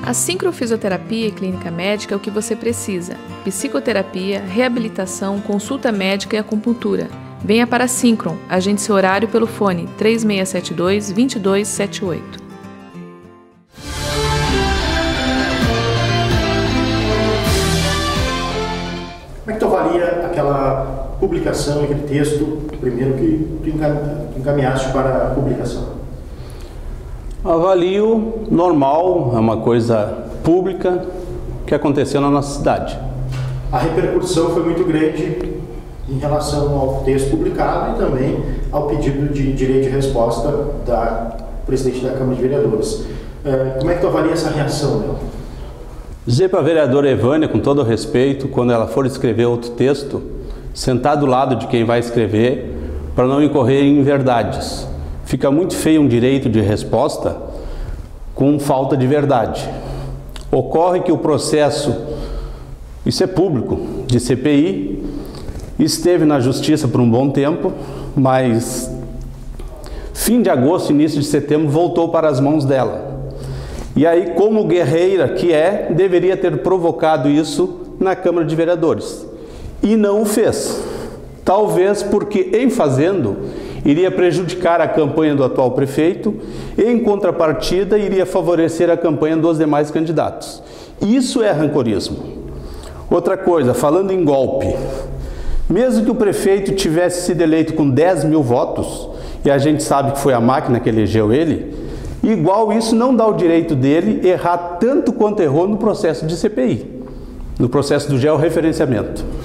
A sincrofisioterapia e clínica médica é o que você precisa. Psicoterapia, reabilitação, consulta médica e acupuntura. Venha para a Syncron. Agende seu horário pelo fone 3672-2278. Como é que tu avalia aquela publicação, aquele texto, primeiro que tu encaminhaste para a publicação? Avalio normal, é uma coisa pública que aconteceu na nossa cidade. A repercussão foi muito grande em relação ao texto publicado e também ao pedido de direito de resposta da presidente da Câmara de Vereadores. Como é que tu avalia essa reação, Léo? Dizer para a vereadora Evânia, com todo o respeito, quando ela for escrever outro texto, sentar do lado de quem vai escrever para não incorrer em inverdades. Fica muito feio um direito de resposta com falta de verdade. Ocorre que o processo, isso é público, de CPI, esteve na Justiça por um bom tempo, mas fim de agosto, início de setembro, voltou para as mãos dela. E aí, como guerreira que é, deveria ter provocado isso na Câmara de Vereadores. E não o fez. Talvez porque, em fazendo, iria prejudicar a campanha do atual prefeito e, em contrapartida, iria favorecer a campanha dos demais candidatos. Isso é rancorismo. Outra coisa, falando em golpe, mesmo que o prefeito tivesse sido eleito com 10 mil votos, e a gente sabe que foi a máquina que elegeu ele, igual isso não dá o direito dele errar tanto quanto errou no processo de CPI, no processo do georreferenciamento.